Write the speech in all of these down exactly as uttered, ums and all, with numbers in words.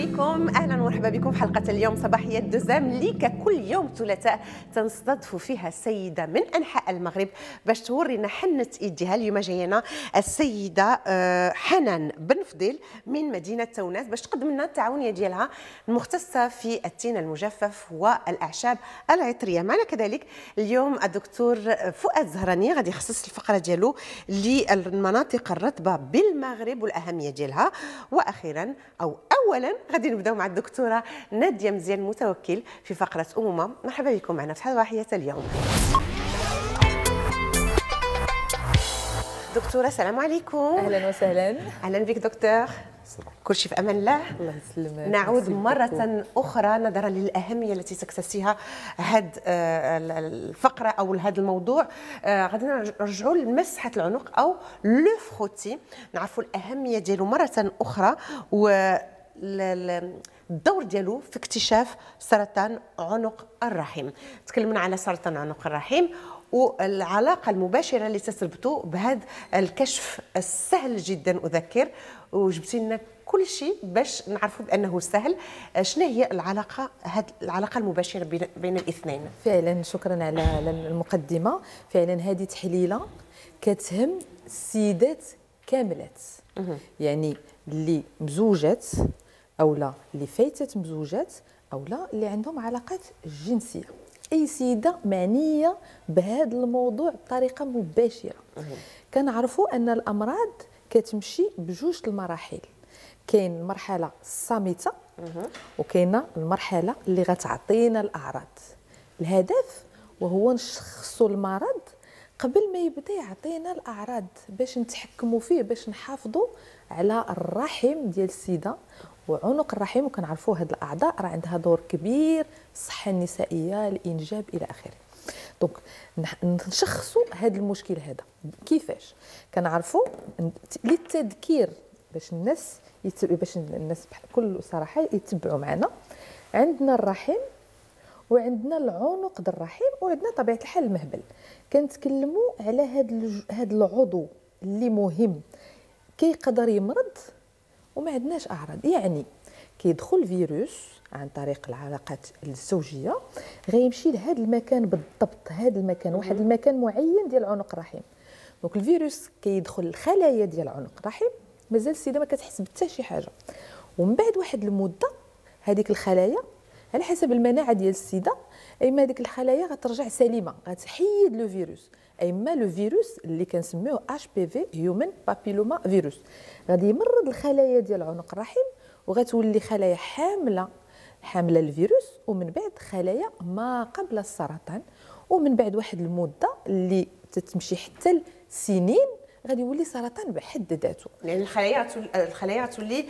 عليكم، اهلا ومرحبا بكم في حلقه اليوم صباحيه دوزام اللي ككل يوم ثلاثاء تنستضيف فيها سيده من انحاء المغرب باش تورينا حنه ايديها. اليوم جاينا السيده حنان بن فضيل من مدينه تونس باش تقدم لنا التعاونيه ديالها المختصه في التين المجفف والاعشاب العطريه. معنا كذلك اليوم الدكتور فؤاد زهراني غادي يخصص الفقره ديالو للمناطق الرطبه بالمغرب والاهميه ديالها. واخيرا او اولا غادي نبداو مع الدكتوره ناديه مزيان متوكل في فقره امومه. مرحبا بكم معنا في صباحيه اليوم. دكتوره السلام عليكم. اهلا وسهلا. اهلا بك دكتور. كل شيء في امان الله. الله يسلمك. نعود مره اخرى نظرا للاهميه التي تكتسيها هذه الفقره او هذا الموضوع. غادي نرجعوا لمسحه العنق او لو فروتي، نعرفوا الاهميه ديالو مره اخرى و الدور ديالو في اكتشاف سرطان عنق الرحم. تكلمنا على سرطان عنق الرحم والعلاقه المباشره اللي تتربطوا بهذا الكشف السهل جدا. اذكر وجبتي لنا كل شيء باش نعرفوا بانه سهل. شنو هي العلاقه هذه العلاقه المباشره بين بين الاثنين؟ فعلا شكرا على المقدمه. فعلا هذه تحليله كتهم السيدات كاملات، يعني اللي مزوجات او لا اللي فايتت مزوجات او لا اللي عندهم علاقات جنسيه. اي سيده معنيه بهذا الموضوع بطريقه مباشره. كنعرفوا ان الامراض كتمشي بجوج المراحل، كاين المرحله الصامته وكاينه المرحله اللي غتعطينا الاعراض. الهدف وهو نشخصوا المرض قبل ما يبدا يعطينا الاعراض باش نتحكموا فيه، باش نحافظوا على الرحم ديال السيده وعنق الرحم. وكنعرفوا هاد الاعضاء راه عندها دور كبير، الصحه النسائيه، الانجاب الى اخره. دونك نشخصوا هذا المشكل هذا كيفاش؟ كنعرفوا للتذكير باش الناس يتبع باش الناس بكل صراحه يتبعوا معنا. عندنا الرحم وعندنا العنق ديال الرحم وعندنا طبيعه الحال المهبل. كنتكلموا على هذا هذا العضو اللي مهم، كيقدر يمرض وما عندناش اعراض. يعني كيدخل فيروس عن طريق العلاقات الزوجيه غيمشي لهذا المكان بالضبط، هذا المكان واحد المكان معين ديال عنق الرحم. دونك الفيروس كيدخل الخلايا ديال عنق الرحم، مازال السيده ما كتحس بحتى شي حاجه، ومن بعد واحد المده هذيك الخلايا على حسب المناعه ديال السيده اما هذيك الخلايا غترجع سليمه، غتحيد لو فيروس، اما لو فيروس اللي كنسميوه اش بي في هيومن بابيلوما فيروس غادي يمرض الخلايا ديال عنق الرحم وغتولي خلايا حامله حامله الفيروس، ومن بعد خلايا ما قبل السرطان. ومن بعد واحد المده اللي تتمشي حتى لسنين غادي يولي سرطان بحد ذاته. يعني الخلايا الخلايا تولي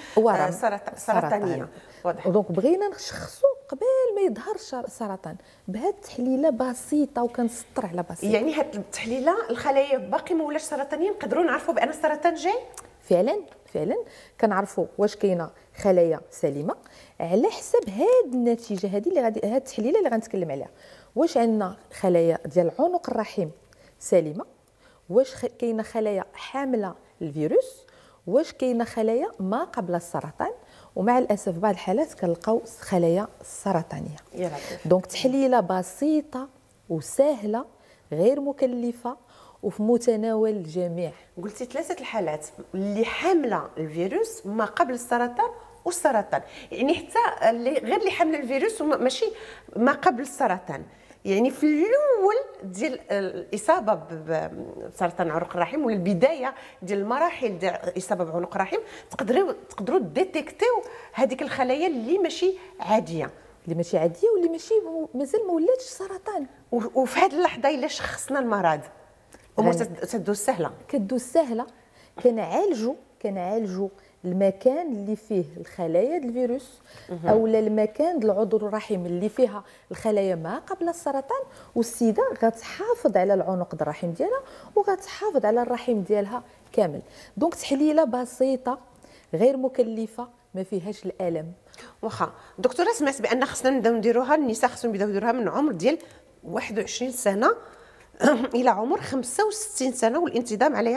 سرطانيه. واضح. دونك بغينا نشخصوا قبل ما يظهر السرطان بهذه التحليله بسيطه وكنسطر على بسيطه. يعني هذه التحليله الخلايا باقي ما ولاش سرطانيه نقدروا نعرفوا بان السرطان جاي؟ فعلا فعلا كنعرفوا واش كاينه خلايا سليمه على حسب هذه النتيجه هذه اللي غادي هذه التحليله اللي غنتكلم عليها. واش عندنا خلايا ديال عنق الرحم سليمه، واش كاينه خلايا حامله الفيروس، واش كاينه خلايا ما قبل السرطان. ومع الاسف بعض الحالات كنلقاو خلايا سرطانيه. دونك تحليله بسيطه وسهله غير مكلفه وفي متناول الجميع. قلتي ثلاثه الحالات اللي حامله الفيروس ما قبل السرطان والسرطان، يعني حتى اللي غير اللي حامله الفيروس وماشي ما قبل السرطان. يعني في الاول ديال الاصابه بسرطان عنق الرحم ولا البدايه ديال المراحل ديال الاصابه بعنق الرحم تقدروا تقدروا ديتيكتيو هذيك الخلايا اللي ماشي عاديه اللي ماشي عاديه واللي ماشي مازال ما ولاتش سرطان. وفي هذه اللحظه الا شخصنا المرض الامور تدوز سهله كدوز سهله. كنعالجوا كنعالجوا المكان اللي فيه الخلايا ديال الفيروس او المكان ديال العضو الرحم اللي فيها الخلايا ما قبل السرطان، والسيده غتحافظ على العنق ديال الرحم ديالها وغتحافظ على الرحم ديالها كامل. دونك تحليله بسيطه غير مكلفه ما فيهاش الالم. واخا دكتوره سمعت بان خصنا نبداو نديروها، النساء خصهم يبداو يديروها من عمر ديال واحد وعشرين سنه الى عمر خمسة وستين سنه والانتظام عليها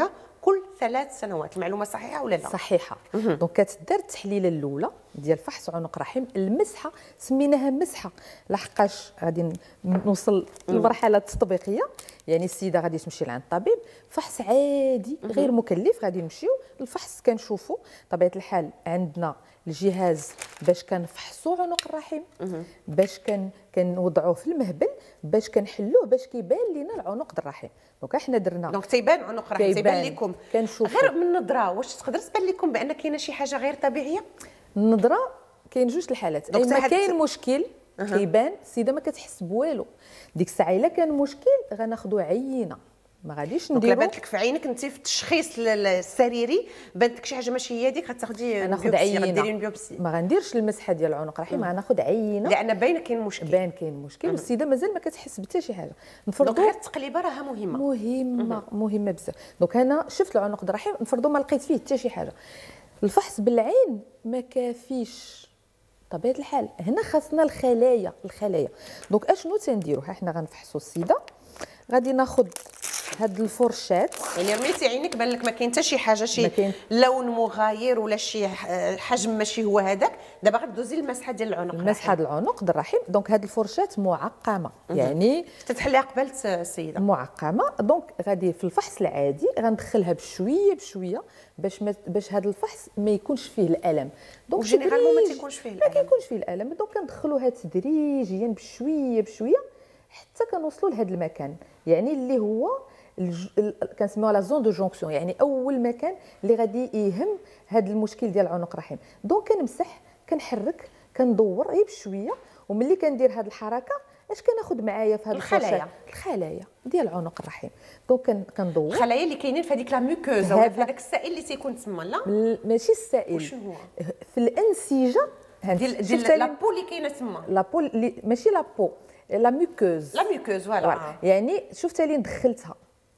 كل ثلاث سنوات. المعلومه صحيحه ولا لا؟ صحيحه. دونك كتدار التحليله الاولى ديال فحص عنق الرحم، المسحه سميناها مسحه لحقاش غادي نوصل للمرحله التطبيقيه، يعني السيده غادي تمشي لعند الطبيب، فحص عادي غير مكلف، غادي نمشيو الفحص كنشوفوا طبيعه الحال عندنا الجهاز باش كنفحصوا عنق الرحم، باش كن كنوضعوه في المهبل باش كنحلوه باش كيبان لينا العنق د الرحم. دونك احنا درنا دونك تيبان عنق الرحم، تيبان لكم كنشوفوا غير من النظره. واش تقدر تبان لكم بان كاينه شي حاجه غير طبيعيه؟ النظره كاين جوج الحالات، اي ما كاين مشكل كيبان السيده ما كتحس بوالو، ديك الساعه الا كان مشكل غناخذوا عينه، ما غاديش نديرو. بانت لك في عينك انت في التشخيص السريري بانت لك شي حاجه ماشي هي هذيك، غتاخدي غناخذ عينه، غديري بيوبسي. ما غنديرش المسحه ديال عنق الرحم، غناخذ عينه لان باين كاين مشكل، بان كاين مشكل والسيده مازال ما كتحس بحتى شي حاجه. نفرضوا غير التقليبه راها مهمه مهمه مهمه بزاف. دونك انا شفت العنق د الرحم، نفرضوا ما لقيت فيه حتى شي حاجه، الفحص بالعين ما كافيش طبيعه الحال، هنا خاصنا الخلايا الخلايا. دونك اشنو تنديروا؟ احنا غنفحصوا السيده، غادي ناخذ هاد الفرشات، يعني رميتي عينك بان لك ما كاين حتى شي حاجه، شي لون مغاير ولا شي حجم ماشي هو هذاك، دابا غدوزي للمسحه ديال العنق المسحه ديال العنق د الرحم. دونك هاد الفرشات معقمه، يعني تتحليها قبل السيده معقمه. دونك غادي في الفحص العادي غندخلها بشويه بشويه باش ما باش هذا الفحص ما يكونش فيه الالم. دونك جينيرالمون ما تيكونش فيه الالم، ما كيكونش فيه الالم. دونك كندخلوها تدريجيا بشويه بشويه حتى كنوصلوا لهذا المكان، يعني اللي هو الج... ال... كنسميوها لا زون دو جونكسيون، يعني اول مكان اللي غادي يهم هذا المشكل ديال عنق الرحم. دونك كنمسح كنحرك كندور غير بشويه، وملي كندير هذه الحركه اش كناخذ معايا في هذه الخلايا الخلايا ديال عنق الرحم. دونك كندور الخلايا اللي كاينين في هذيك لا ميوكوز او في هذاك السائل اللي تيكون تما. لا ماشي السائل، شنو هو في الانسجه ديال ديال لابو اللي كاينه تما. لابو اللي ماشي لابو، لا ميوكوز لا ميوكوز فوالا. يعني شفتها اللي دخلتها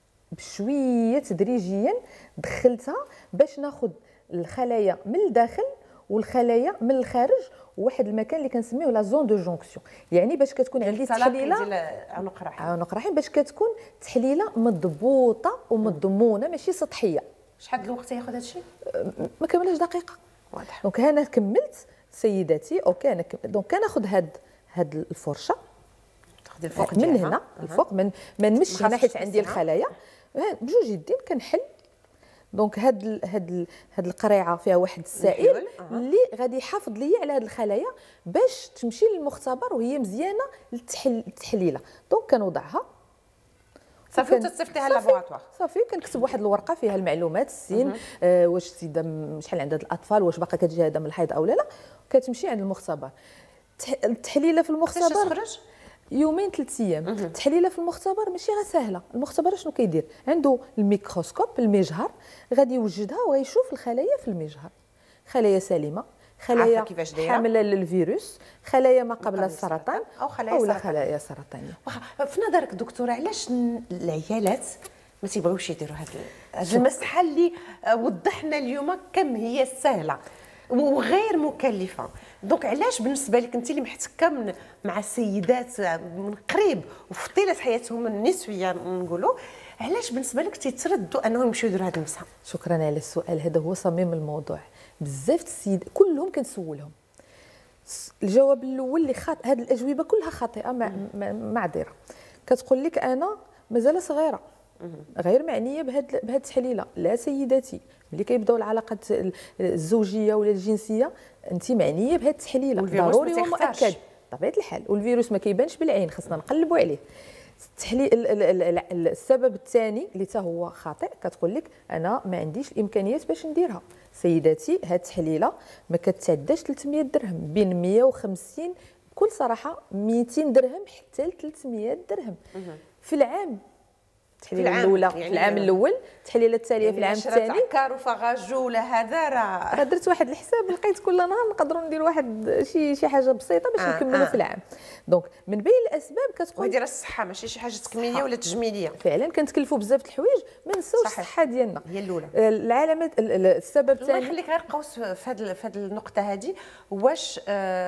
بشويه تدريجيا، دخلتها باش ناخذ الخلايا من الداخل والخلايا من الخارج، وواحد المكان اللي كنسميوه لا زون دو جونكسيون، يعني باش كتكون عندي تحليله ديال عنق الرحم. عنق الرحم باش كتكون تحليله مضبوطه ومضمونه ماشي سطحيه. شحال د الوقت ياخذ هذا الشيء؟ ما كملش دقيقه. واضح. دونك انا كملت سيداتي، اوكي انا كم... دونك كناخذ هاد هاد الفرشه تاخذي الفوق من ديالها هنا الفوق، من ما نمشي ناحيه عندي الخلايا بجوج يدين كنحل. دونك هاد ال هاد ال هاد القريعه فيها واحد السائل أه. اللي غادي يحافظ ليا على هاد الخلايا باش تمشي للمختبر وهي مزيانه للتحليله. دونك كنوضعها صافي وتصيفطيها للابوغاتوار. صافي كنكتب واحد الورقه فيها المعلومات، السن، آه واش السيده شحال عندها الاطفال، واش باقا كتجي من الحيض او لا لا. كتمشي عند المختبر، التحليله في المختبر تخرج يومين ثلاث ايام. التحليله في المختبر ماشي غير سهله. المختبر شنو كيدير؟ عنده الميكروسكوب المجهر، غادي يوجدها وغيشوف الخلايا في المجهر، خلايا سليمه، خلايا حامله للفيروس، خلايا ما قبل السرطان او خلايا او خلايا سرطانيه. في نظرك دكتوره علاش العيالات ما تيبغيوش يديروا هذه هذه المسحه اللي وضحنا اليوم كم هي سهله وغير مكلفه؟ دونك علاش بالنسبه لك انت اللي محتكه مع السيدات من قريب وفي طيله حياتهم النسويه نقولوا، علاش بالنسبه لك تيتردوا انهم يمشيو يديروا هذه المسحه؟ شكرا على السؤال، هذا هو صميم الموضوع. بزاف السيد كلهم كنسولهم الجواب الاول اللي خاطئ، هذه الاجوبه كلها خاطئه معذره. كتقول لك انا مازال صغيره غير معنيه بهاد بهاد التحليله. لا سيداتي، ملي كيبداو العلاقات الزوجيه ولا الجنسيه انت معنيه بهاد التحليله، ضروري ومؤكد طبيعه الحال. والفيروس ما كيبانش بالعين، خصنا نقلبوا عليه. التحليل السبب الثاني اللي حتى هو خاطئ، كتقول لك انا ما عنديش الامكانيات باش نديرها. سيداتي هاد التحليله ما كتعداش ثلاثمية درهم، بين مية وخمسين بكل صراحه مئتين درهم حتى ل ثلاثمية درهم في العام. التحليله الاولى في العام الاول، التحليله التاليه في العام الثاني. عكار وفغاجوله هذا راه درت واحد الحساب لقيت كل نهار نقدروا نديروا واحد شي شي حاجه بسيطه باش آه نكملوا آه. في العام. دونك من بين الاسباب كتقول ودير الصحه ماشي شي حاجه تكميليه ولا تجميليه. فعلا كنتكلفوا بزاف د الحوايج، ما نساوش الصحه ديالنا هي الاولى. العلامات السبب الثاني الله يخليك غير قوس في هذه في هذه النقطه هذه، واش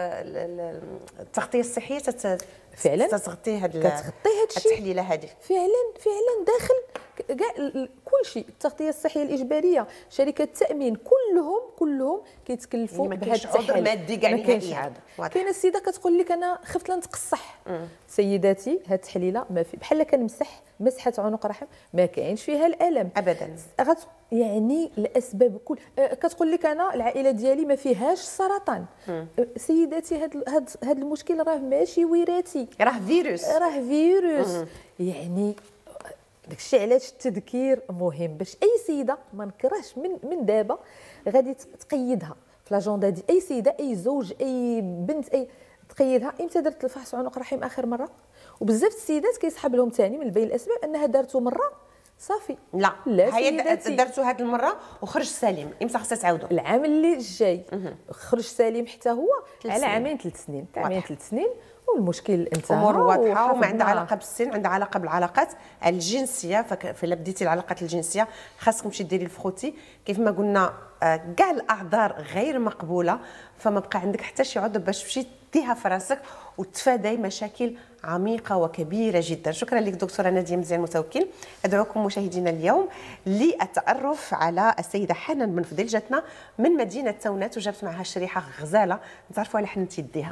التغطيه الصحيه تت فعلا تتغطي هذه كتغطي هذا الشيء التحليله هذه؟ فعلا فعلا داخل كاع كل شيء، التغطيه الصحيه الاجباريه، شركات التامين، كلهم كلهم كيتكلفوا يعني ما بهذا كاينش عذر مادي كاع نهائيا. كاينه السيده كتقول لك انا خفت لنتقصح. سيداتي هاد التحليله ما في بحال كنمسح مسحه عنق رحم، ما كاينش فيها الالم ابدا. غت يعني الاسباب كل كتقول لك انا العائله ديالي ما فيهاش سرطان. سيداتي هاد هاد هاد المشكل راه ماشي وراثي، راه فيروس، راه فيروس. يعني داكشي علاش التذكير مهم باش اي سيده ما نكرهش من من دابا غادي تقيدها في لاجوندا دي اي سيده، اي زوج، اي بنت، اي تقيدها امتى درت الفحص عنق رحم اخر مره. وبزاف السيدات كيسحب لهم ثاني من بين الاسباب انها دارته مره صافي. لا لا هي درتو هذه المره وخرج سليم، امتى خصها تعاودوا؟ العام اللي جاي خرج سليم حتى هو على عامين ثلاث سنين، تاع عامين ثلاث سنين والمشكل انتهى. امور واضحه وما عندها علاقه بالسن، عندها علاقه بالعلاقات الجنسيه. فلا بديتي العلاقات الجنسيه خاصك تمشي ديري الفخوتي كيف ما قلنا. كاع الاعذار غير مقبوله، فما بقى عندك حتى شي عذر باش تمشي ديها في راسك وتفادي مشاكل عميقه وكبيره جدا. شكرا لك دكتوره ناديه مزيان متوكل. ادعوكم مشاهدينا اليوم للتعرف على السيده حنان بن فضيل، جاتنا من مدينه تونات وجابت معها شريحه غزاله نتعرفوا على حنه يديها.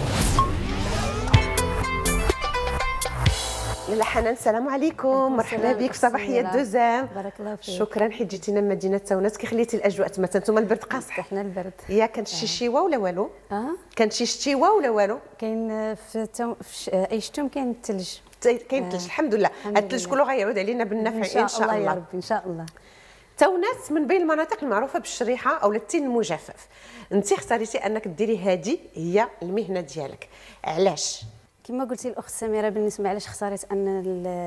لاله حنان السلام عليكم، مرحبا بك في صباحيه دوزام. بارك الله فيك. شكرا حيت جيتينا من مدينه تونات. كي خليتي الاجواء تما انتم البرد قاصح؟ حنا البرد. يا كانت شي شتيوه ولا والو؟ اه كانت شي شتيوه ولا والو؟ كاين في, تو... في اي شتوم كاين الثلج. كاين الثلج الحمد لله. الثلج كله غيعود علينا بالنفع ان شاء, إن شاء الله يا رب ان شاء الله. تونات من بين المناطق المعروفه بالشريحه او التين المجفف. انت اختاريتي انك ديري هذه هي المهنه ديالك، علاش؟ كما قلتي الاخت سميره، بالنسبه علاش اختاريت ان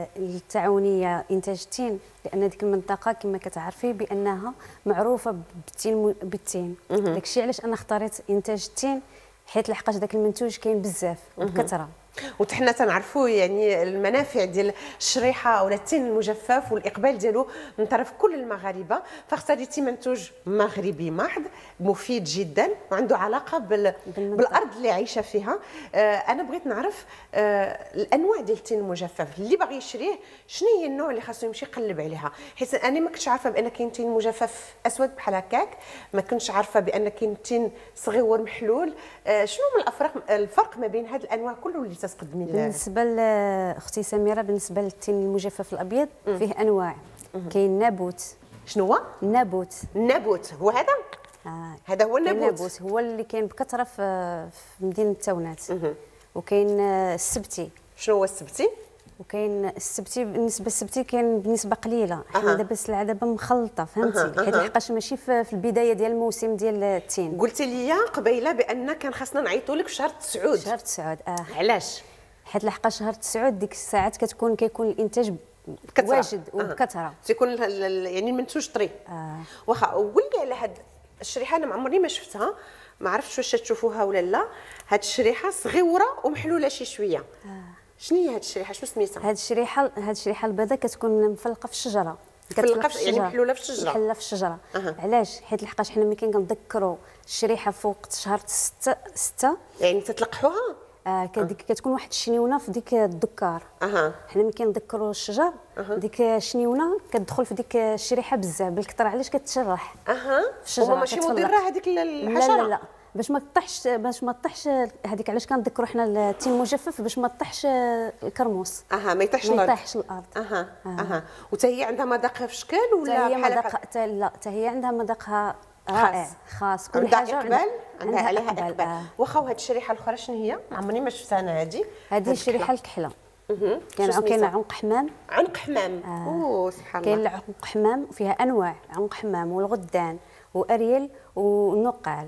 التعاونيه انتاج التين، لان ديك المنطقه كما كتعرفي بانها معروفه بالتين بالتين. داكشي علاش انا اختاريت انتاج التين، حيت لحقاش داك المنتوج كاين بزاف وبكثره. وحنا تنعرفوا يعني المنافع ديال الشريحه او التين المجفف والاقبال ديالو من طرف كل المغاربه، فاختاريتي منتوج مغربي محض مفيد جدا وعنده علاقه بال... بالارض اللي عايشه فيها. آه انا بغيت نعرف آه الانواع ديال التين المجفف اللي باغي يشريه، شنو هي النوع اللي خاصو يمشي يقلب عليها، حيت انا ما كنتش عارفه بان كاين تين مجفف اسود بحال هكاك، ما كنتش عارفه بان كاين تين صغيور محلول. آه شنو من الافرق الفرق ما بين هاد الانواع كله اللي تقدمي؟ بالنسبه لاختي سميره، بالنسبه للتين المجفف الابيض فيه انواع. كاين نابوت. شنو هو نابوت؟ النابوت هو هذا؟ آه. هذا هو النابوت. النابوت هو اللي كاين بكثره في في مدينه تونات. وكاين السبتي. شنو هو السبتي؟ وكاين السبتي، بالنسبه للسبتي كاين بنسبه قليله. حنا دابا السلعه دابا مخلطه، فهمتي؟ حيت لحقاش ماشي في البدايه ديال الموسم ديال التين. قلتي لي قبيله بان كان خاصنا نعيطوا لك في شهر تسعود. شهر تسعود اه. علاش؟ حيت لحقاش شهر تسعود ديك الساعات كتكون كيكون الانتاج بكثرة. واجد وبكثره. آه. تيكون يعني المنتوج طري. اه. واخا قول لي على هاد الشريحه، انا ما عمرني ما شفتها، ما عرفتش واش تشوفوها ولا لا. هاد الشريحه صغيره ومحلوله شي شويه. آه. شنو هي هاد الشريحه؟ شنو سميتها؟ هاد الشريحه هاد الشريحه البيضاء كتكون مفلقه في الشجره. مفلقه في يعني محلوله في الشجره. محلوله في الشجره. أه. علاش؟ حيت لحقاش حنا ملي كنذكروا الشريحه فوق شهر ستة ستة يعني تتلقحوها. آه كديك كتكون واحد الشنيونه في ديك الدكار. اها. حنا ملي كنذكروا الشجر أه. ديك الشنيونه كتدخل في ديك الشريحه بزاف بالكثر. علاش كتشرح؟ اها. في الشجره ماشي مضره هذيك الحشره؟ لا لا لا، باش ما تطيحش، باش ما تطيحش هذيك. علاش كنذكروا حنا التين المجفف؟ باش ما تطيحش الكرموس. اها. ما يطيحش الارض. ما يطيحش الارض. اها. اها. وتا هي عندها مذاق في شكل ولا بحال هكا؟ لا، حتى هي عندها مذاقها رائع خاص. كل حاجه عندها اقبال، عندها عليها اقبال. آه. واخا وهاد الشريحه الاخرى شنو هي؟ عمرني ما شفتها انا هذه. هذه الشريحه الكحله. كاين كاين عنق حمام. عنق حمام. آه. اوه سبحان الله. كاين عنق حمام وفيها انواع، عنق حمام والغدان واريل والنقال.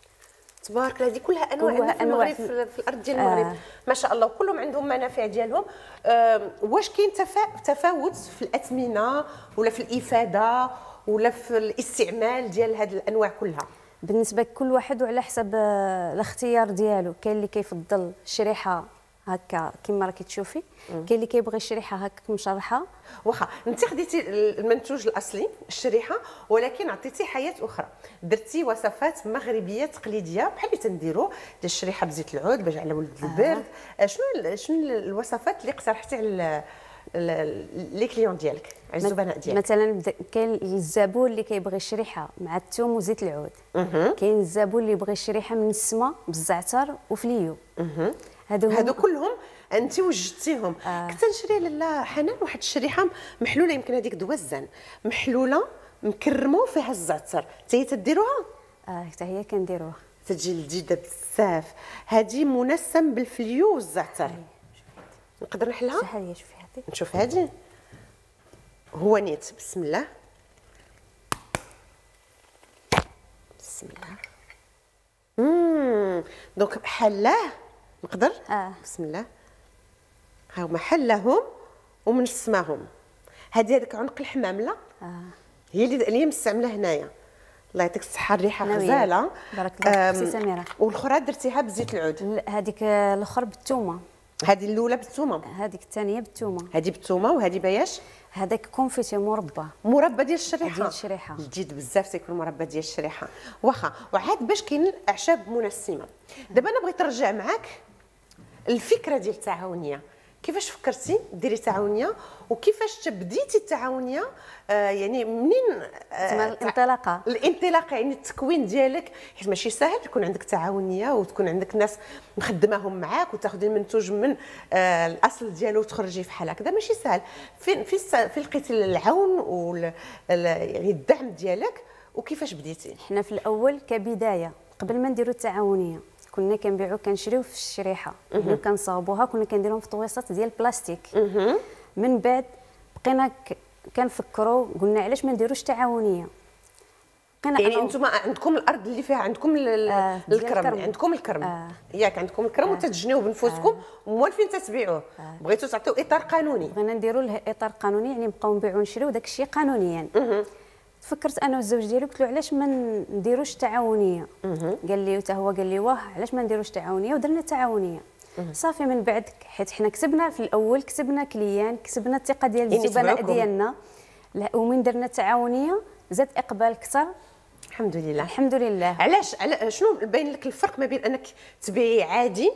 تبارك الله، هذه كلها انواع عندنا في المغرب، في, في الارض ديال المغرب. آه. ما شاء الله، وكلهم عندهم منافع ديالهم. آه واش كاين تفاوت في الاثمنه ولا في الافاده ولا في الاستعمال ديال هذه الانواع كلها؟ بالنسبه لكل واحد وعلى حسب الاختيار ديالو. كاين اللي كيفضل الشريحه هكا كما راكي تشوفي، كاين اللي كيبغي الشريحه هكا مشرحه. واخا انت خديتي المنتوج الاصلي الشريحه، ولكن عطيتي حياه اخرى، درتي وصفات مغربيه تقليديه بحال اللي تنديروا ديال الشريحه بزيت العود باش على ولد البرد. آه. شنو شنو الوصفات اللي اقترحتي على لي كليون ديالك الزبناء ديالك؟ مثلا بد- كاين الزبون اللي كيبغي شريحه مع الثوم وزيت العود. كاين الزبون اللي يبغي شريحه من السما بالزعتر وفليو. هادو هادو كلهم انت وجدتيهم. آه. كنت نشري لاله حنان واحد الشريحه محلوله، يمكن هذيك دوزان محلوله مكرمه وفيها الزعتر، حتى هي تديروها؟ اه حتى هي كنديروها. تجي لذيذه بزاف. هذه منسم بالفليو والزعتر. نقدر نحلها؟ شحال هي؟ شوفي هذه. نشوف هذه. هو نيت. بسم الله. بسم الله. امم دونك حلاه. نقدر؟ اه بسم الله. ها هما حلاهم ومنسماهم. هذه هذاك عنق الحمام لا؟ اه هي اللي اللي مستعمله هنايا. الله يعطيك الصحه، الريحه ناوية. غزاله. بارك الله فيك أم، سي سميره. والاخرى درتيها بزيت العود. ل- هذيك الاخر بالثومه، هذه الاولى بالثومه، هذيك الثانيه بالثومه. هذه بالثومه وهذه باياش؟ هذاك كونفيتي مربى مربى ديال الشريحه. ديال الشريحه. جديد بزاف تيكون مربى ديال الشريحه. واخا وعاد باش كاين اعشاب منسمه. دابا انا بغيت نرجع معاك الفكره ديال التعاونيه. كيفاش فكرتي ديري تعاونيه وكيفاش تبديتي التعاونيه؟ آه يعني منين آه تما الانطلاقه الانطلاقه يعني التكوين ديالك، حيت ماشي ساهل يكون عندك تعاونيه وتكون عندك ناس مخدماهم معاك وتاخذي المنتوج من آه الاصل ديالو وتخرجي في حال هكذا، ماشي ساهل. فين فين فين لقيتي العون وال يعني الدعم ديالك وكيفاش بديتي؟ حنا في الاول كبدايه قبل ما نديروا التعاونيه كنا كنبيعوا كنشريو في الشريحه يعني كنصاوبوها، كنا كنديروهم في طويصات ديال البلاستيك. من بعد بقينا ك- كنفكروا قلنا علاش ما نديروش تعاونيه. بقينا يعني أنا- انتم عندكم الارض اللي فيها عندكم ال- آه، ديال الكرم، الكرم. عندكم الكرم آه. ياك عندكم الكرم وتتجنيو بنفوسكم وموالفين تتبيعوه. بغيتوا تعطيو اطار قانوني. بغينا نديروا له اطار قانوني يعني نبقاو نبيعوا ونشريو داك الشيء قانونيا. فكرت انا والزوج ديالي قلت له علاش ما نديروش تعاونيه. قال لي حتى هو قال لي واه علاش ما نديروش تعاونيه، ودرنا تعاونيه. صافي من بعد حيت حنا كسبنا في الاول، كسبنا كليان، كسبنا الثقه ديال يعني الزبناء تبعوكم. ديالنا. لا، ومن درنا التعاونيه زاد اقبال اكثر الحمد لله. الحمد لله. علاش علا- شنو باين لك الفرق ما بين انك تبيعي عادي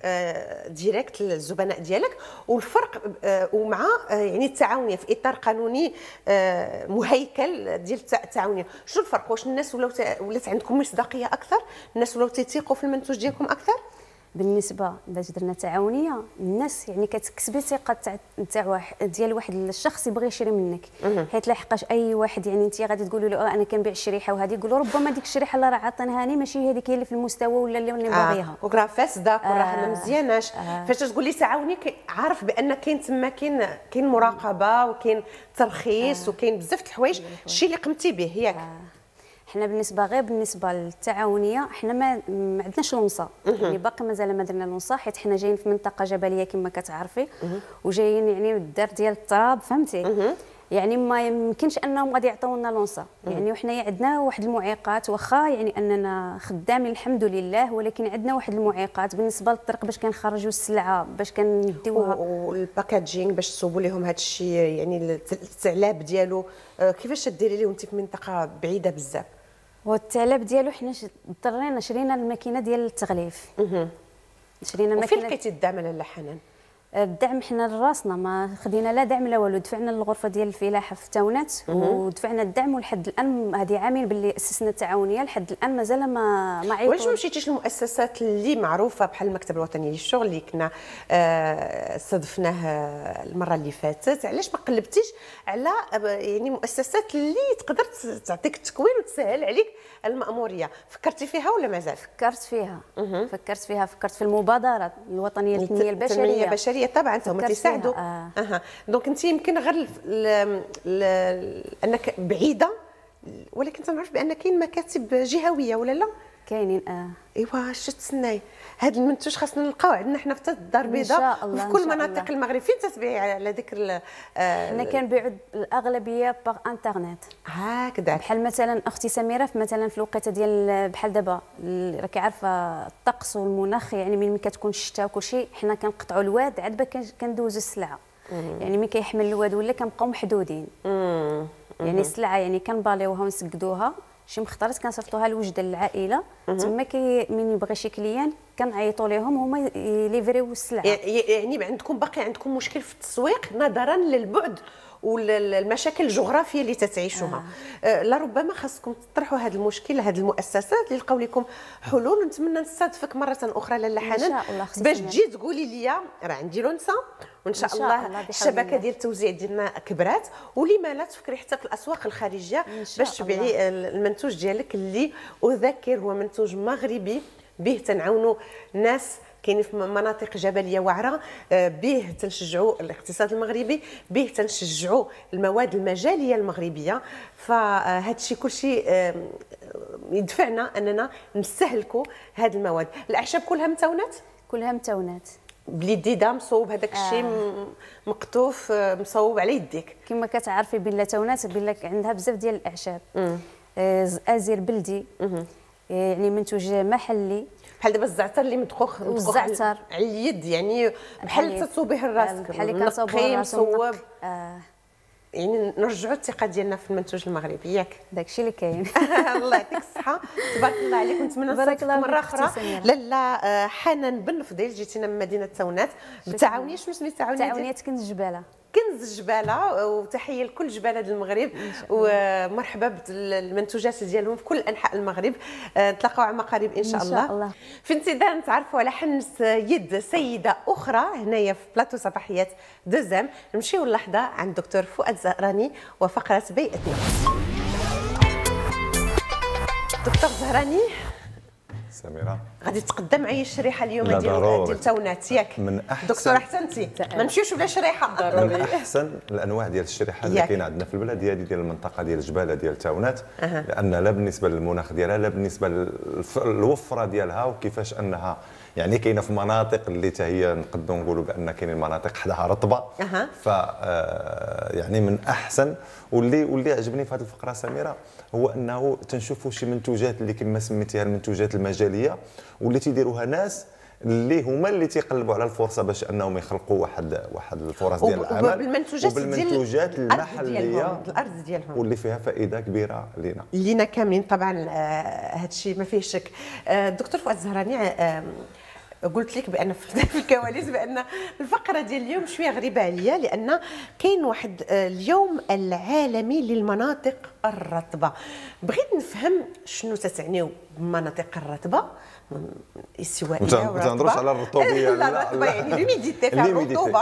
آه، ديريكت للزبناء ديالك والفرق آه، ومع آه، يعني التعاونيه في اطار قانوني آه، مهيكل ديال التع- التعاونيه؟ شنو الفرق؟ واش الناس ولاو ت- ولات عندكم مصداقيه اكثر؟ الناس ولاو تيثيقوا في المنتوج ديالكم اكثر؟ بالنسبه باش درنا تعاونيه الناس يعني كتكسبي ثقه تاع تاع واحد ديال واحد الشخص يبغي يشري منك. حيت لحقاش اي واحد يعني انت غادي تقولوا له آه انا كنبيع الشريحه وهذه يقولوا ربما ديك الشريحه اللي راه عاطينهاني ماشي هذيك هي اللي في المستوى ولا اللي اللي باغيها. آه. وكرا فاسده وكرا آه. ما مزياناش. آه. فاش تقول لي تعاوني كي- عارف بان كاين تما كاين كاين مراقبه وكاين ترخيص وكاين بزاف د الحوايج، الشيء اللي قمتي به ياك. حنا بالنسبه غير بالنسبه للتعاونيه حنا ما ما عندناش لونصا يعني باقي مازال ما درنا لونصا حيت حنا جايين في منطقه جبليه كما كتعرفي وجايين يعني من الدار ديال التراب فهمتي. يعني ما يمكنش انهم غادي يعطيونا لونصا يعني وحنا عندنا واحد المعيقات واخا يعني اننا خدامين الحمد لله ولكن عندنا واحد المعيقات بالنسبه للطريق باش كنخرجوا السلعه باش كنديوها والباكاجينغ باش تصوبوا لهم هذا الشيء يعني التعلاب ديالو. آه، كيفاش تديري ليه وانت في منطقه بعيده بزاف؟ والتعلب ديالو حنا ش- اضطرينا شرينا الماكينه ديال التغليف. شرينا وفين الماكينه لقيتي الدعم لاله حنان؟ الدعم حنا لراسنا ما خدينا لا دعم لا والو، دفعنا للغرفه ديال الفلاحه في تاونات ودفعنا الدعم ولحد الان هذه عامين باللي اسسنا التعاونيه لحد الان مازال ما ما وعلاش ما عيطوا. مشيتيش للمؤسسات اللي معروفه بحال المكتب الوطني للشغل اللي كنا آه، استضفناه المره اللي فاتت؟ علاش ما قلبتيش على آه، يعني مؤسسات اللي تقدر تعطيك التكوين وتسهل عليك المأموريه؟ فكرتي فيها ولا مازال؟ فكرت فيها فكرت فيها فكرت في المبادره الوطنيه للتنميه التنميه البشريه. البشريه طبعا هما فكرت تيساعدوا. فيها، اها دونك انت يمكن غير ل- ل- ل- انك بعيده، ولكن تنعرف بان كاين مكاتب جهويه ولا لا؟ كاينين اه ايوا اش تسناي؟ هذا المنتوج خاصنا نلقاو عندنا حنا في الدار البيضاء شاء الله، وفي إن كل شاء مناطق الله. المغرب. فين تتبيعي على ذكر ال- آه، حنا كنبيعوا الاغلبيه باغ انترنت. هكذا؟ بحال مثلا اختي سميره في مثلا في الوقيته ديال بحال دابا ال- راكي عارفه الطقس والمناخ يعني ملي كتكون الشتاء وكل شيء حنا كنقطعوا الواد عاد باك كندوزوا السلعه. يعني ملي كيحمل الواد ولا كنبقاو محدودين. مم. يعني السلعه يعني كنباليوها ونسقدوها شي مختارات كنصيفطوها لوجده للعائله تما كي من يبغي شي كليان كنعيطوا لهم هما يليفريو السلعه. يعني عندكم باقي عندكم مشكل في التسويق نظرا للبعد والمشاكل الجغرافيه اللي تتعيشوها. آه. آه لربما خاصكم تطرحوا هذا المشكل لهذه المؤسسات اللي يلقاو لكم حلول، ونتمنى نستضيفك مره اخرى لاله حنان باش تجي تقولي لي راه عندي لونسا وان شاء, إن شاء الله, الله الشبكه ديال التوزيع ديالنا كبرات، ولما لا تفكري حتى في الاسواق الخارجيه باش تبيعي المنتوج ديالك اللي اذكر هو منتوج مغربي به تنعاونوا ناس كاين في مناطق جبليه وعره، به تنشجعوا الاقتصاد المغربي، به تنشجعوا المواد المجاليه المغربيه. فهذا الشيء كل شيء يدفعنا اننا نستهلكوا هذه المواد. الاعشاب كلها متونات كلها متونات باليد مصوب، هذاك الشيء آه. مقطوف مصوب على يديك كما كتعرفي بلا تونات بلا عندها بزاف ديال الاعشاب. آه ازير بلدي مم. يعني منتوج محلي بحال دابا الزعتر اللي مدخوخ الزعتر على اليد، يعني بحال تصوب به راسك بحال اللي كنصوبوا مصوب. آه. يعني نرجعوا الثقه ديالنا في المنتوج المغربي ياك داكشي اللي كاين. الله يعطيك الصحه، تبارك الله عليك. ونتمنى نصيفطك مره اخرى لاله حنان بن فضيل، جيتينا من مدينه تونات بتعاونيه. شنو سميت التعاونيه؟ تعاونيه كنز الجباله. كنز الجباله، وتحيه لكل جباله المغرب ومرحبا بالمنتوجات ديالهم في كل انحاء المغرب. نتلاقاو على قريب ان شاء, إن شاء الله. الله في انتظار نتعرفوا على حنس يد سيده اخرى هنايا في بلاطو صباحيات دوزام. نمشيو اللحظه عند الدكتور فؤاد زهراني وفقره بيئتنا. دكتور زهراني سميرة غادي تقدم معايا الشريحه اليوم ديال ديال تونات ياك من احسن دكتور احسنتي ما نمشيوش بلا شريحه ضروري. من احسن الانواع ديال الشريحه اللي كاينه عندنا في البلاد هذه ديال المنطقه ديال الجباله ديال تونات. أه. لان لا بالنسبه للمناخ ديالها لا بالنسبه للوفره ديالها وكيفاش انها يعني كاينه في مناطق اللي حتى هي نقدروا نقولوا بان كاينين مناطق حداها رطبه. أه. ف يعني من احسن واللي واللي عجبني في هذه الفقره سميره هو انه تنشوفوا شي منتوجات اللي كما سميتيها المنتوجات المجاليه واللي تيديروها ناس اللي هما اللي تيقلبوا على الفرصه باش انهم يخلقوا واحد واحد الفرص ديال العمل وبالمنتوجات, وبالمنتوجات المحليه الارض ديالهم واللي فيها فائده كبيره لينا لينا كاملين طبعا. هذا الشيء ما فيه شك. الدكتور فؤاد الزهراني قلت لك بان في الكواليس بان الفقره ديال اليوم شويه غريبه عليا، لان كاين واحد اليوم العالمي للمناطق الرطبه. بغيت نفهم شنو تتعنيو بالمناطق الرطبه استوائيه ورطبه. ما تهضروش على الرطوبيه لا الرطبه يعني ليميديتي فيها الرطوبه.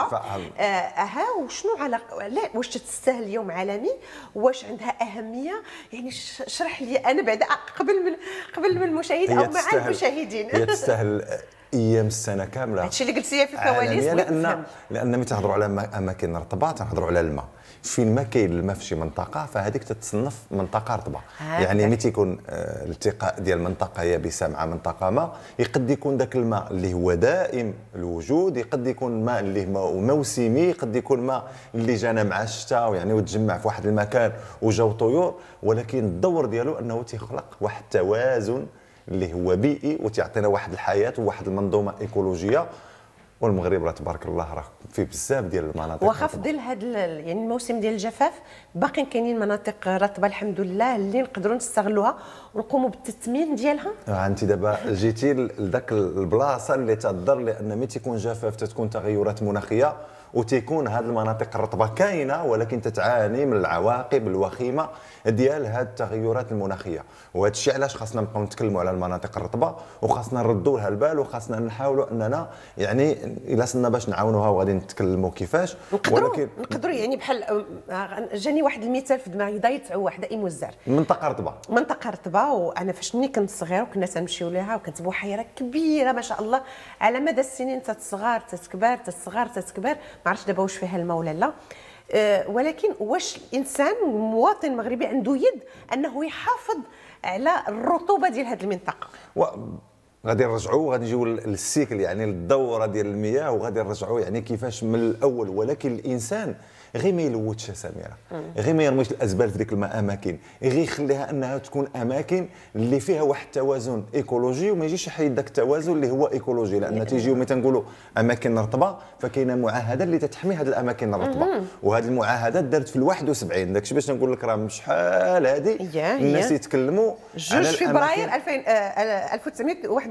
اها وشنو على واش تستاهل يوم عالمي؟ واش عندها اهميه؟ يعني شرح لي انا بعد قبل من قبل من المشاهد او مع المشاهدين. هي تستاهل ايام السنه كامله. هادشي اللي قلتي في الكواليس. لان لان ملي تهضروا على اماكن رطبه تنهضروا على الماء. فين ما كاين الماء في شي منطقه فهذيك تتصنف منطقه رطبه. يعني ملي تيكون آه الالتقاء ديال منطقه يابسه مع منطقه ماء يقد يكون ذاك الماء اللي هو دائم الوجود، يقد يكون ماء اللي هو موسمي، يقد يكون ماء اللي جانا مع الشتاء يعني وتجمع في واحد المكان وجاو طيور، ولكن الدور ديالو انه تيخلق واحد التوازن اللي هو بيئي وتعطينا واحد الحياه وواحد المنظومه ايكولوجيه. والمغرب راه تبارك الله راه فيه بزاف ديال المناطق واخا في ظل هذا يعني الموسم ديال الجفاف باقي كاينين مناطق رطبه الحمد لله اللي نقدروا نستغلوها ونقوموا بالتثمين ديالها. انت دابا جيتي لذاك البلاصه اللي تضر، لان ملي تيكون جفاف تتكون تغيرات مناخيه وتيكون هذه المناطق الرطبه كاينه ولكن تتعاني من العواقب الوخيمه ديال هذه التغيرات المناخيه. وهذا الشيء علاش خاصنا نبقاو نتكلموا على المناطق الرطبه وخاصنا نردوا لها البال وخاصنا نحاولوا اننا يعني الا صرنا باش نعاونوها وغادي نتكلموا كيفاش. ولكن نقدروا يعني بحال جاني واحد المثال في دماغي ضايت واحد اي مزار منطقه رطبه منطقه رطبه وانا فاش ملي كنت صغيره وكنا تنمشيو لها وكانت بحيره كبيره ما شاء الله على مدى السنين تتصغار تتكبر تتصغار تتكبر. ما عرفتش دابا واش فيها الماء ولا لا. أه ولكن واش الانسان المواطن المغربي عنده يد انه يحافظ على الرطوبه ديال هذه المنطقه؟ و... غادي نرجعوا غادي نجيو للسيكل يعني للدوره ديال المياه وغادي نرجعوا يعني كيفاش من الاول. ولكن الانسان غير ما يلوثش سميره، غير ما يرميش الازبال في ديك الاماكن، غير يخليها انها تكون اماكن اللي فيها واحد التوازن ايكولوجي وما يجيش يحيد داك التوازن اللي هو ايكولوجي. لان تيجيو ملي تنقولوا اماكن رطبه فكاينه معاهده اللي تتحمي هذه الاماكن الرطبه، وهذه المعاهدات دارت في الواحد وسبعين. داكشي باش نقول لك راه شحال هذه الناس يتكلموا جوج فبراير ألف وتسعمائة وواحد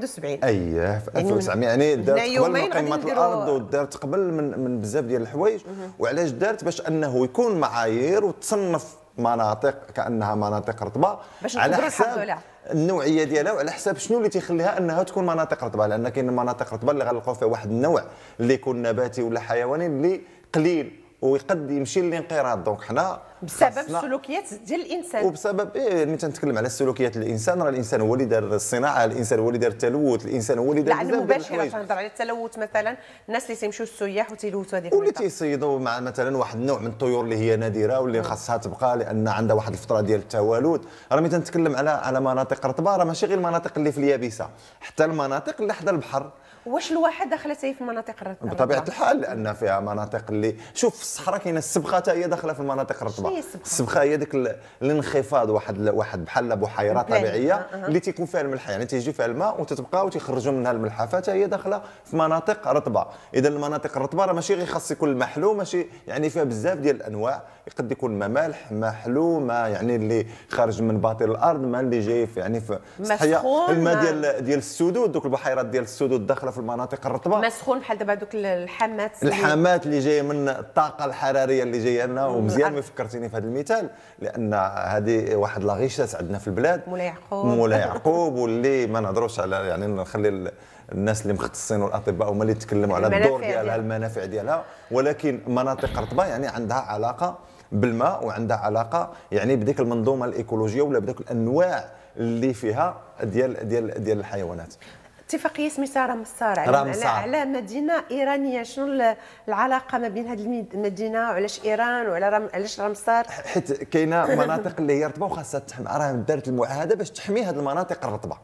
واحد وسبعين. اييه في ألف وتسعمائة، يعني دارت قبل يومين من غادي قمه نديرو- الارض ودارت قبل من من بزاف ديال الحوايج. وعلاش دارت؟ باش انه يكون معايير وتصنف مناطق كانها مناطق رطبه باش على نقدروا نحافظوا حساب عليها. النوعيه ديالها وعلى حساب شنو اللي تيخليها انها تكون مناطق رطبه. لان كاين مناطق رطبه اللي غنلقاو فيها واحد النوع اللي يكون نباتي ولا حيواني اللي قليل ويقد يمشي للانقراض. دونك حنا بسبب خاصنا- السلوكيات ديال الانسان. وبسبب ايه ملي تنتكلم على السلوكيات الانسان، راه الانسان هو اللي دار الصناعه، الانسان هو اللي دار التلوث، الانسان هو اللي دار لا بزاف ديال المباشره الحوايج. تنهضر على التلوث مثلا، الناس اللي تيمشيو السياح وتيلوثوا هذيك واللي المنطقة. تيصيدوا مع مثلا واحد النوع من الطيور اللي هي نادره واللي خاصها تبقى لان عندها واحد الفتره ديال التوالد. راه ملي تنتكلم على على مناطق رطبه، راه ماشي غير المناطق اللي في اليابسه، حتى المناطق اللي حدا البحر. واش الواحد دخلت هي في المناطق الرطبه؟ بطبيعه الحال، لان فيها مناطق اللي شوف في الصحراء كاينه السبخه حتى هي داخله في المناطق الرطبه. شنو هي السبخة؟ السبخه هي ديك ال- الانخفاض، واحد واحد بحال بحيره البلان. طبيعيه أه أه. اللي تيكون فيها الملح، يعني تيجي فيها الماء وتتبقى وتيخرجوا منها الملحه، حتى هي داخله في مناطق رطبه. اذا المناطق الرطبه راه ماشي غير خاص يكون المحلو، ماشي يعني فيها بزاف ديال الانواع، يقد يكون ما مالح محلو، ما يعني اللي خارج من باطن الارض، ما اللي جاي في يعني في سطحيه مسخون، الماء ما- ديال ديال السدود، دوك البحيرات ديال السدود داخله في المناطق الرطبه. ما سخون بحال دابا دوك الحامات اللي- الحامات اللي جايه من الطاقه الحراريه اللي جايه لنا. ومزيان ما فكرتيني في هذا المثال، لان هذه واحد لاغيشات عندنا في البلاد، مولاي يعقوب. مولاي يعقوب، واللي ما نهضروش على يعني نخلي ال- الناس اللي مختصين والاطباء هما اللي يتكلموا على المنافع الدور ديالها، ديالها. المنافع ديالها. ولكن مناطق رطبه يعني عندها علاقه بالماء، وعندها علاقه يعني بديك المنظومه الايكولوجيه ولا بديك الانواع اللي فيها ديال ديال ديال الحيوانات. اتفاقيه سميتها رامسار على رامسار. على مدينه ايرانيه. شنو ال- العلاقه ما بين هذه المدينه وعلاش ايران وعلى رام... علاش رامسار؟ حيت كاينه مناطق اللي هي رطبه وخاصها تحمي، راه دارت المعاهده باش تحمي هذه المناطق الرطبه.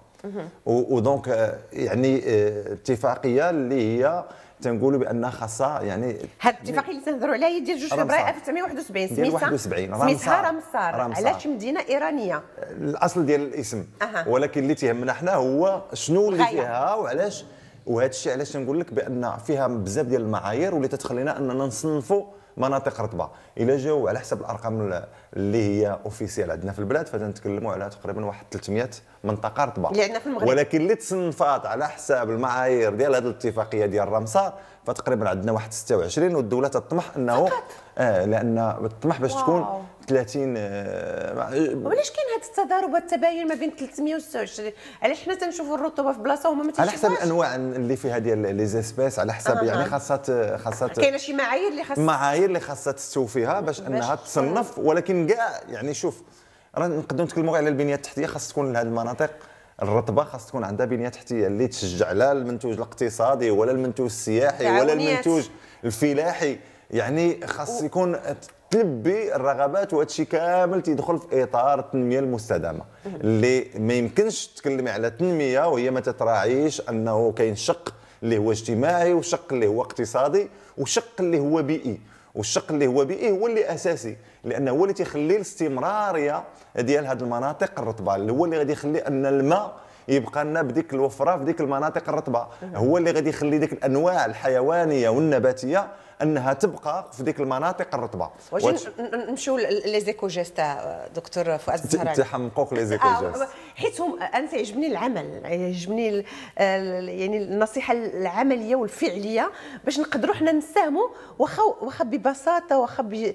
و- ودونك آه، يعني آه، اتفاقيه اللي هي تنقولوا بانها خاصها يعني هذه الاتفاقيه اللي تنهضروا عليها هي ديال جوج رامسار. فبراير ألف وتسعمائة وواحد وسبعين، ديال سميتها واحد وسبعين، سميتها رامسار. رامسار. رامسار. علاش مدينه ايرانيه؟ الاصل ديال الاسم. أها. ولكن اللي تيهمنا حنا هو شنو اللي الغاية. فيها وعلاش. وهذا الشيء علاش نقول لك بان فيها بزاف ديال المعايير واللي تتخلينا اننا نصنفوا مناطق رطبه. الا جاوا على حسب الارقام اللي هي اوفيسيال عندنا في البلاد، فتنتكلموا على تقريبا واحد ثلاثمائة منطقه رطبه اللي عندنا في المغرب. ولكن اللي تصنفات على حساب المعايير ديال هذه الاتفاقيه ديال رامسار فتقريبا عندنا واحد ستة وعشرين، والدوله تطمح انه اه لان تطمح باش واو. تكون ثلاثين. آه وعلاش كاين هذا التضارب والتباين ما بين ثلاثمائة وستة وعشرين؟ علاش حنا تنشوفوا الرطوبه في بلاصه وهما ما على حسب تيشوفوهاش؟ الانواع اللي فيها ديال لي زيسبيس، على حسب أها. يعني خاصها خاصها كاينه شي معايير اللي خاص معايير اللي خاصها تستوفيها باش انها تصنف. ولكن كاع يعني شوف، راه نقدروا نتكلموا على البنيه التحتيه، خاص تكون لهذه المناطق الرطبه خاص تكون عندها بنيه تحتيه اللي تشجع لا المنتوج الاقتصادي ولا المنتوج السياحي ولا تعاونيات. المنتوج الفلاحي. يعني خاص يكون تلبي الرغبات، وهذا الشيء كامل تيدخل في اطار التنميه المستدامه اللي ما يمكنش تكلمي على تنميه وهي ما تتراعيش انه كاين شق اللي هو اجتماعي وشق اللي هو اقتصادي وشق اللي هو بيئي. والشق اللي هو بيئي هو اللي اساسي، لانه هو اللي تيخلي الاستمراريه ديال هذه المناطق الرطبه، اللي هو اللي غادي يخلي ان الماء يبقى لنا بديك الوفره في ديك المناطق الرطبه، هو اللي غادي يخلي ديك الانواع الحيوانيه والنباتيه انها تبقى في ديك المناطق الرطبه. واش نمشيو لي زيكو جيست دكتور فؤاد الزهراني تحمقوك لي زيكو جيست؟ حيت هم انا تعجبني العمل، يعجبني ال- ال- يعني النصيحه العمليه والفعليه باش نقدروا حنا نساهموا، واخا واخا ببساطه، واخا ب-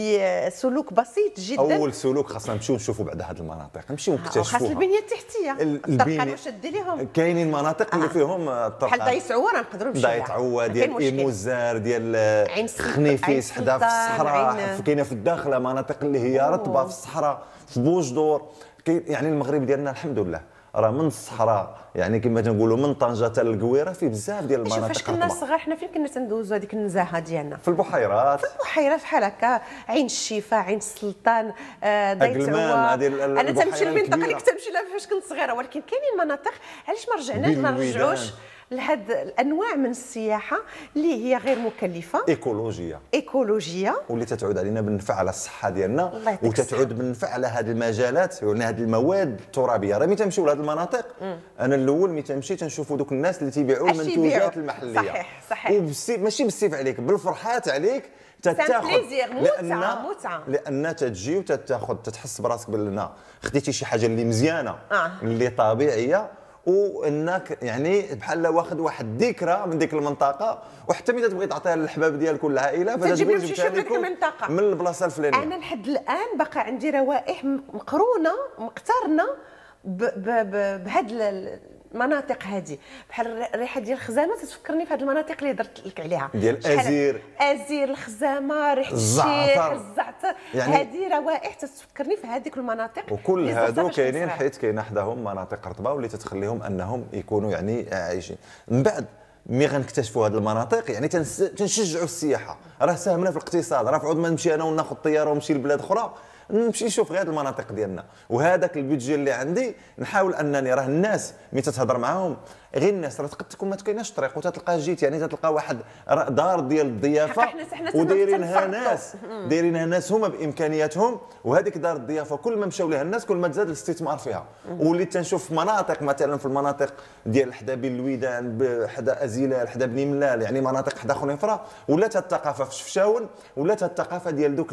بسلوك بسيط جدا. اول سلوك خاصنا نمشيو نشوفوا بعد هذه المناطق، نمشيو خاص نكتشفوها. البنيه التحتيه، الطرقان واش ديري لهم؟ كاينين مناطق اللي فيهم الطرقان بحال دايس عوار نقدروا نمشيو دايت عوا ديال ايموزار ديال عين سلط- عين خنيفيس حدا في سلطان، الصحراء، عين- كاينه في الداخله مناطق اللي هي رطبه في الصحراء في بوجدور. كاين يعني المغرب ديالنا الحمد لله راه من الصحراء يعني كما تنقولوا من طنجه حتى للقويره في بزاف ديال شوف فاش المناطق كنا رطبه. صغار حنا فين كنا تندوزوا هذيك النزاهه ديالنا؟ في البحيرات بحيره بحال هكا، عين الشفا، عين السلطان، آه، دايت أقلمان، عوا. هذه ال- انا البحيرة تمشي للمنطقه اللي الكبيرة. كنت تمشي لها فاش كنت صغيره، ولكن كاينين مناطق علاش ما رجعناش ما بالويدان. نرجعوش لهاد الانواع من السياحه اللي هي غير مكلفه، ايكولوجيه ايكولوجيه، واللي تتعود علينا بالنفع على الصحه ديالنا، الله يعطيك وتتعود بالنفع على هذه المجالات يعني هذه المواد الترابيه. راه ملي تمشيو لهذه المناطق، انا الاول ملي تمشي تنشوفوا دوك الناس اللي تيبيعوا اش يبيعوا؟ المنتوجات المحليه. صحيح، صحيح. وبالسيف ماشي بالسيف عليك، بالفرحات عليك تتاخذ، بليزير، متعة، متعة. لان تتجي وتتاخذ تتحس براسك بان خديتي شي حاجه اللي مزيانه آه. اللي طبيعيه وانك يعني بحال واخد واحد ذكرى من ديك المنطقه، وحتى ملي تبغي تعطيها للحباب ديالك ولا العائله فتجيب شي ديك المنطقه من البلاصه الفلانيه. انا لحد الان باقا عندي روائح مقرونه مقترنه بهاد المناطق هذه، بحال الريحه ديال الخزامه تتفكرني في هذه المناطق اللي درت لك عليها، ديال ازير ازير الخزامه، ريحه الشيخ، الزعتر، يعني هذه روائح تتفكرني في هذيك المناطق. وكل هادو كاينين حيت كاين حداهم مناطق رطبه واللي تتخليهم انهم يكونوا يعني عايشين. من بعد ملي غنكتشفوا هذه المناطق يعني تنشجعوا السياحه، راه ساهمنا في الاقتصاد، راه عوض ما نمشي انا وناخذ طياره ونمشي لبلاد اخرى نمشي نشوف غير المناطق ديالنا. وهذاك البيدجي اللي عندي نحاول انني راه الناس ملي تتهضر معاهم غير الناس راه تقد تكون ما تكايناش طريق وتتلقى جيت يعني تتلقى واحد دار ديال الضيافه ودايرينها ناس دايرينها ناس هما بامكانياتهم، وهذيك دار الضيافه كل ما مشاو لها الناس كل ما تزاد الاستثمار فيها. وليت تنشوف في مناطق مثلا في المناطق ديال حدا بين الودان حدا ازيلال حدا بني ملال يعني مناطق حدا خنيفره ولات الثقافه في شفشاون ولات الثقافه ديال دوك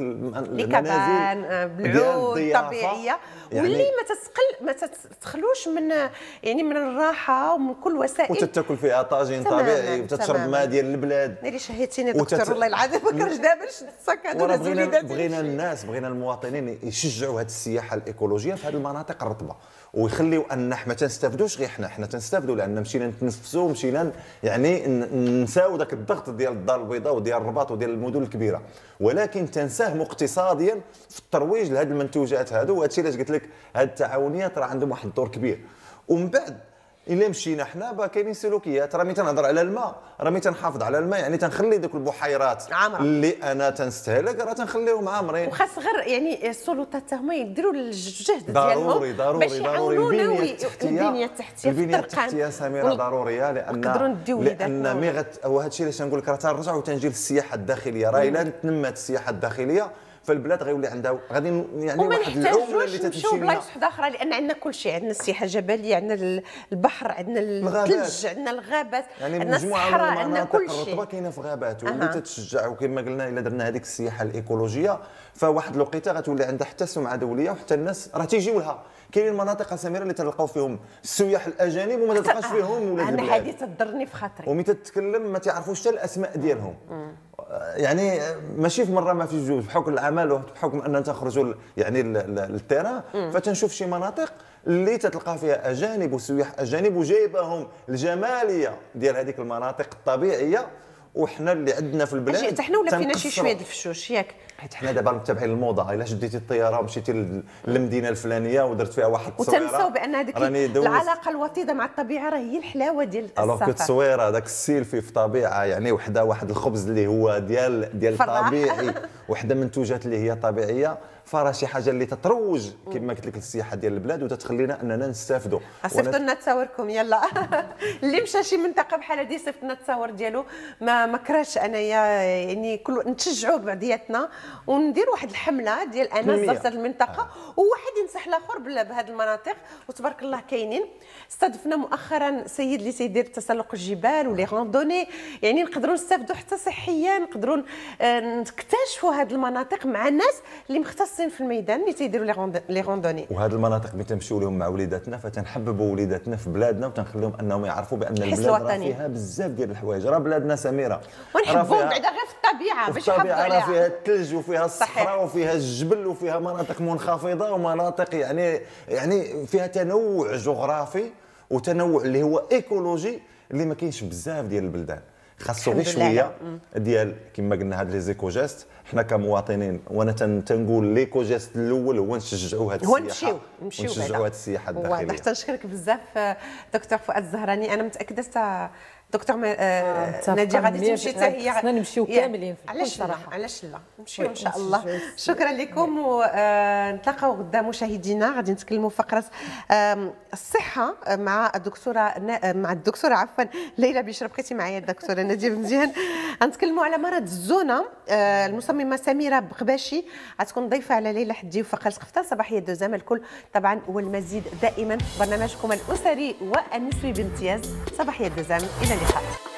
المنازل بالعود الطبيعيه يعني واللي ما تتقل ما تتخلوش من يعني من الراحه ومن كل وسائل وتتاكل فيها طاجين طبيعي وتتشرب ماء ديال البلاد. ناري شهيتيني دكتور وتت... والله العظيم ما كرهتش دابا شد الصك هذو بغينا بغينا الناس بغينا المواطنين يشجعوا هذه السياحه الايكولوجيه في هذه المناطق الرطبه ويخليوا ان ما تنستافدوش غير حنا حنا تنستافدوا لان مشينا نتنفسوا مشينا يعني نساو ذاك الضغط ديال الدار البيضاء وديال الرباط وديال المدن الكبيره، ولكن تنساهموا اقتصاديا في الترويج لهذه المنتوجات هذو. وهذا الشيء علاش قلت لك هذه التعاونيات راه عندهم واحد الدور كبير. ومن بعد الا مشينا حنا با كاينين سلوكيات، راه ملي تنهضر على الماء راه ملي تنحافظ على الماء يعني تنخلي دوك البحيرات عامرة. اللي انا تنستهلك راه تنخليهم عامرين، وخاص غير يعني السلطات هما يديروا الجهد ديالهم ضروري ضروري ضروري البنيه التحتيه البنيه التحتيه البنيه التحتيه سميره ضروريه لان لان مي غت وهذا الشيء اللي تنقول لك راه تنرجعوا تنجي للسياحه الداخليه، راه الا تنمات السياحه الداخليه فالبلاد غيولي عندها غادي يعني واحد العمله اللي تتمشي لنا بلايص وحده اخرى لان عندنا كل شيء، عندنا السياحه الجبليه، عندنا البحر، عندنا الثلج، عندنا الغابات، يعني عندنا الصحراء، عندنا كل شيء. الرطبه كاينه في غابات واللي أه. تتشجع وكما قلنا الا درنا هذيك السياحه الايكولوجيه فواحد الوقيته غتولي عندها حتى سمعه دوليه وحتى الناس راه تيجيو لها. كاينين مناطق سميره اللي تلقاو فيهم السياح الاجانب وما تلقاش فيهم ولاد البلاد. انا هذه تضرني في خاطري ومي تتكلم ما تعرفوش حتى الاسماء ديالهم. يعني ماشي في مره ما في جوج بحكم العمل وبحكم اننا تخرجوا يعني للتيران فتنشوف شي مناطق اللي تتلقى فيها اجانب وسياح اجانب وجايبهم الجماليه ديال هذيك المناطق الطبيعيه، وحنا اللي عندنا في البلاد حتى حنا ولا فينا شي شويه د الفشوش ياك، حيت حنا دابا متابعين الموضه. الا شديتي الطياره ومشيتي للمدينه الفلانيه ودرت فيها واحد التصويره وتنساو بان هذيك العلاقه الوطيده مع الطبيعه راه هي الحلاوه ديال السفر. الوغ كو التصويره داك السيلفي في طبيعه يعني وحده واحد الخبز اللي هو ديال ديال الطبيعي وحده منتوجات اللي هي طبيعيه، فراه شي حاجه اللي تتروج كما قلت لك للسياحه ديال البلاد وتتخلينا اننا نستافدوا. صيفطوا لنا تصاوركم يلا اللي مشى شي منطقه بحال هذه صيفط لنا التصاور ديالو. ما ما كرهش انايا يعني كل نتشجعوا بعضياتنا وندير واحد الحمله ديال انا زرت هذه المنطقه آه. وواحد ينصح الاخر بهذه المناطق وتبارك الله كاينين. استضفنا مؤخرا سيد اللي تيدير تسلق الجبال ولي غوندوني، يعني نقدروا نستافدوا حتى صحيا، نقدروا نكتشفوا هذه المناطق مع الناس اللي مختصين في الميدان اللي تيديروا لي غوندوني. وهذه المناطق ملي تمشيو لهم مع وليداتنا فتنحببوا وليداتنا في بلادنا وتنخليهم انهم يعرفوا بان البلاد راه فيها بزاف ديال الحوايج، راه بلادنا سميره ونحبوهم بعدا غير في الطبيعه باش نحافظوا عليها. راه فيها الثلج وفيها الصحراء وفيها الجبل وفيها مناطق منخفضه ومناطق يعني يعني فيها تنوع جغرافي وتنوع اللي هو ايكولوجي اللي ما كاينش بزاف ديال البلدان. خاصو غير شويه ديال كما قلنا هاد لي زيكو جيست. حنا كمواطنين وانا تنقول ليكو جيست الاول هو نشجعوا هاد السياحه، نمشيو نمشيو نشجعوا هاد السياحه الداخليه. واضح. تنشكرك بزاف دكتور فؤاد الزهراني. انا متاكده حتى دكتور ناديه غادي تمشي حتى هي. خصنا نمشيو كاملين علاش لا علاش لا نمشيو ان شاء الله. شكرا لكم ونتلاقاو غدا مشاهدينا. غادي نتكلموا فقره الصحه مع الدكتوره مع الدكتوره عفوا ليلى بشر. بقيتي معايا الدكتوره ناديه مزيان. غنتكلموا على مرض الزونه. المصممه سميره بغباشي غتكون ضيفه على ليلى حدي وفقره قفطان صباحيه دوزام. الكل طبعا والمزيد دائما برنامجكم الاسري والنسوي بامتياز صباحيه دوزام. الى اللقاء.